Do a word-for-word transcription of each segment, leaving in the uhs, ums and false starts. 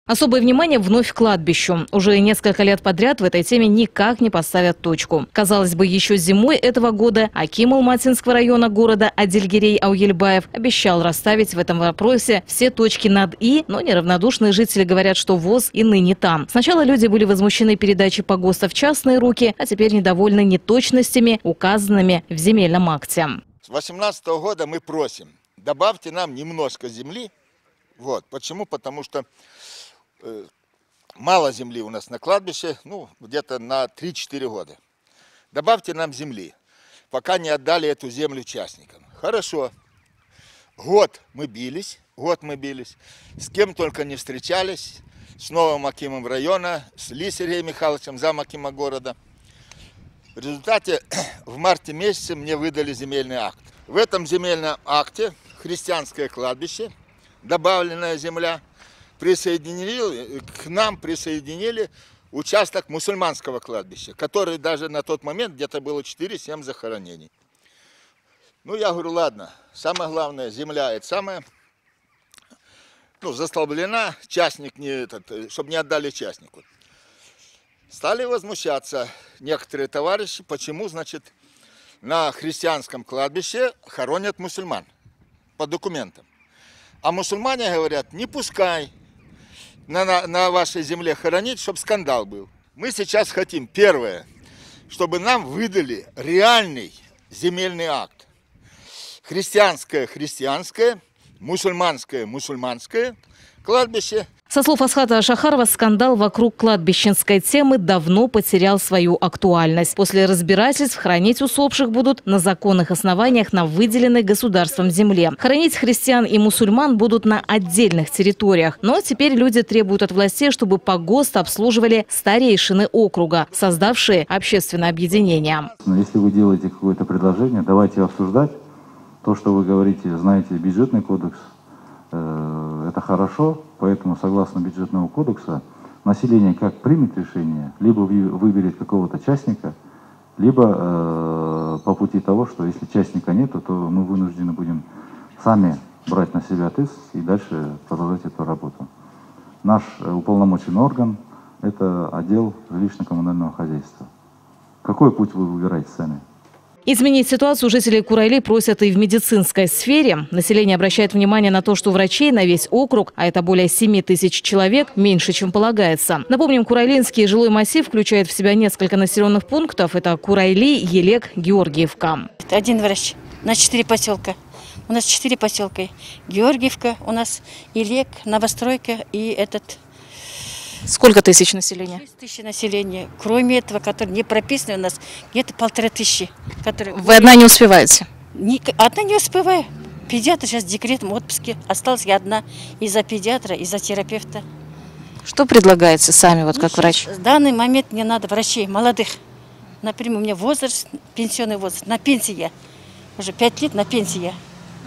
Особое внимание вновь к кладбищу. Уже несколько лет подряд в этой теме никак не поставят точку. Казалось бы, еще зимой этого года аким Алматинского района города Адильгерей Ауельбаев обещал расставить в этом вопросе все точки над «и», но неравнодушные жители говорят, что ВОЗ и ныне там. Сначала люди были возмущены передачей погоста в частные руки, а теперь недовольны неточностями, указанными в земельном акте. С две тысячи восемнадцатого года мы просим, добавьте нам немножко земли. Вот. Почему? Потому что мало земли у нас на кладбище, ну, где-то на три-четыре года. Добавьте нам земли, пока не отдали эту землю частникам. Хорошо. Год мы бились, год мы бились, с кем только не встречались, с новым акимом района, с Ли Сергеем Михайловичем, зам акима города. В результате в марте месяце мне выдали земельный акт. В этом земельном акте христианское кладбище, добавленная земля, присоединили, к нам присоединили участок мусульманского кладбища, который даже на тот момент где-то было четыре-семь захоронений. Ну, я говорю, ладно, самое главное, земля, это самое, ну, застолблена, частник не этот, чтобы не отдали частнику. Стали возмущаться некоторые товарищи, почему, значит, на христианском кладбище хоронят мусульман по документам. А мусульмане говорят, не пускай на, на, на вашей земле хоронить, чтобы скандал был. Мы сейчас хотим, первое, чтобы нам выдали реальный земельный акт. Христианское – христианское, мусульманское – мусульманское кладбище. Со слов Асхата Шахарова, скандал вокруг кладбищенской темы давно потерял свою актуальность. После разбирательств хоронить усопших будут на законных основаниях на выделенной государством земле. Хоронить христиан и мусульман будут на отдельных территориях. Но теперь люди требуют от властей, чтобы погост обслуживали старейшины округа, создавшие общественное объединение. Если вы делаете какое-то предложение, давайте обсуждать. То, что вы говорите, знаете, бюджетный кодекс, это хорошо, поэтому согласно бюджетного кодекса население как примет решение, либо выберет какого-то частника, либо э, по пути того, что если частника нету, то мы вынуждены будем сами брать на себя ответственность и дальше продолжать эту работу. Наш уполномоченный орган – это отдел жилищно-коммунального хозяйства. Какой путь вы выбираете сами? Изменить ситуацию жителей Курайли просят и в медицинской сфере. Население обращает внимание на то, что врачей на весь округ, а это более семи тысяч человек, меньше, чем полагается. Напомним, Курайлинский жилой массив включает в себя несколько населенных пунктов. Это Курайли, Елек, Георгиевка. Один врач на четыре поселка. У нас четыре поселка. Георгиевка, у нас Елек, Новостройка и этот... Сколько тысяч населения? шесть тысяч населения. Кроме этого, которые не прописаны у нас, где-то полторы тысячи. Которые... Вы одна не успеваете? Не... Одна не успеваю. Педиатр сейчас в декретном отпуске. Осталась я одна из-за педиатра, из-за терапевта. Что предлагаете сами, вот как ну, врач? В данный момент мне надо врачей молодых. Например, у меня возраст, пенсионный возраст, на пенсии я. Уже пять лет на пенсии я.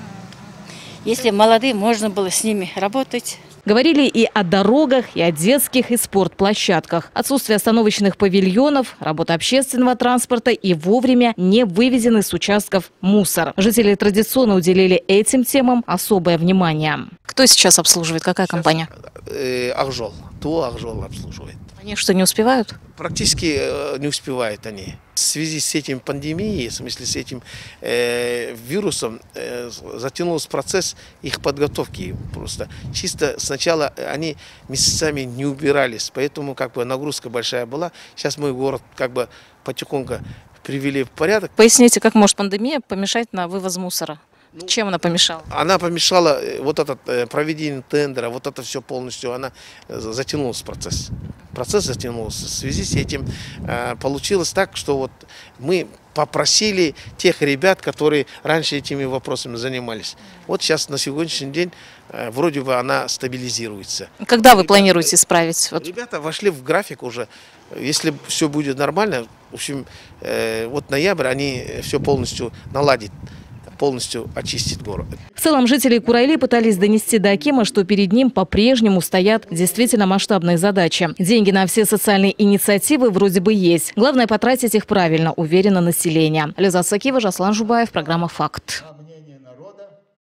Если молодые, можно было с ними работать. Говорили и о дорогах, и о детских, и спортплощадках. Отсутствие остановочных павильонов, работа общественного транспорта и вовремя не вывезенный с участков мусор. Жители традиционно уделили этим темам особое внимание. Кто сейчас обслуживает? Какая сейчас, компания? Э, Ахжол. ТО Ахжол обслуживает. Они что, не успевают? Практически э, не успевают они. В связи с этим пандемией, в смысле с этим э, вирусом, э, затянулся процесс их подготовки просто. Чисто сначала они месяцами не убирались, поэтому как бы нагрузка большая была. Сейчас мой город как бы потихоньку привели в порядок. Поясните, как может пандемия помешать на вывоз мусора? Ну, чем она помешала? Она помешала, вот это проведение тендера, вот это все полностью, она затянулся процесс. Процесс затянулся. В связи с этим получилось так, что вот мы попросили тех ребят, которые раньше этими вопросами занимались. Вот сейчас на сегодняшний день вроде бы она стабилизируется. Когда вы ребята, планируете исправить? Вот. Ребята вошли в график уже. Если все будет нормально, в общем, вот ноябрь они все полностью наладят. Полностью очистит город. В целом жители Курайли пытались донести до акима, что перед ним по-прежнему стоят действительно масштабные задачи. Деньги на все социальные инициативы вроде бы есть. Главное потратить их правильно, уверено население. Лиза Сакива, Жаслан Жубаев, программа «Факт».